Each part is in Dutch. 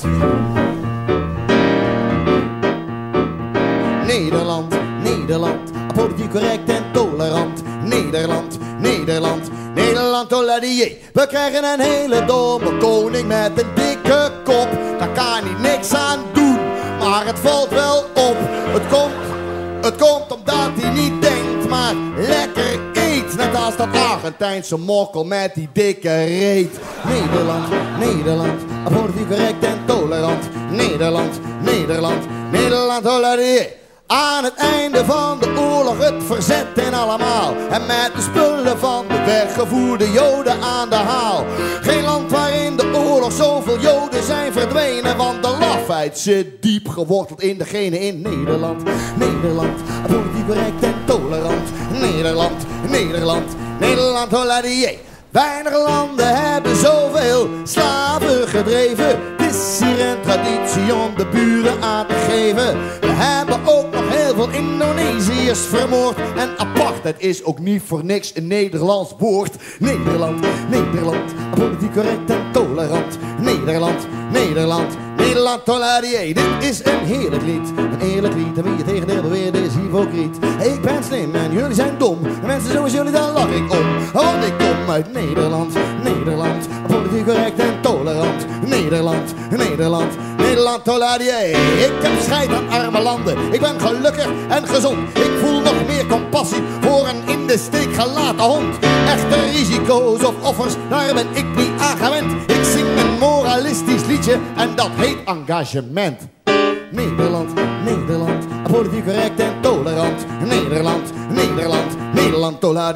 Nederland, Nederland, politiek correct en tolerant. Nederland, Nederland, Nederland, tolerant. We krijgen een hele domme koning met een dikke kop. Daar kan hij niks aan doen, maar het valt wel op. Het komt omdat hij niet denkt, maar lekker eet. Net als dat Argentijnse mokkel met die dikke reet. Nederland, Nederland, politiek correct en tolerant. Nederland, Nederland, Nederland, tolerant. Aan het einde van de oorlog het verzet en allemaal. En met de spullen van de weggevoerde Joden aan de haal. Geen land waarin de oorlog zoveel Joden zijn verdwenen. Want de lafheid zit diep geworteld in degene in Nederland. Nederland, politiek correct en tolerant. Nederland, Nederland, Nederland, tolerant. Weinig landen hebben zoveel slaven gedreven. Het is hier een traditie om de buren aan te geven. We hebben ook nog heel veel Indonesiërs vermoord. En apartheid is ook niet voor niks een Nederlands woord. Nederland, Nederland, politiek correct en tolerant. Nederland, Nederland, Nederland, tolerant. Dit is een heerlijk lied, een eerlijk lied. En wie je tegendeel beweert is hypocriet. Ik ben slim en jullie zijn dom. En mensen zoals jullie, daar lach ik om. Want ik kom uit Nederland, Nederland, politiek correct en tolerant. Nederland, Nederland, Nederland, tolerant. Ik heb scheid aan arme landen. Ik ben gelukkig en gezond. Ik voel nog meer compassie voor een in de steek gelaten hond. Echte risico's of offers, daar ben ik niet aan gewend. Ik zing een moralistisch liedje en dat heet engagement. Nederland, Nederland, politiek correct en tolerant. Nederland, Nederland, Nederland, tolerant.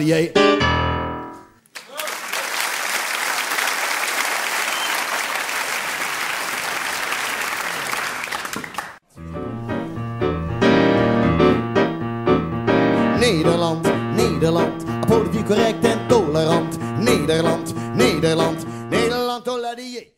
Nederland, Nederland, politiek correct en tolerant. Nederland, Nederland, Nederland, tolerant.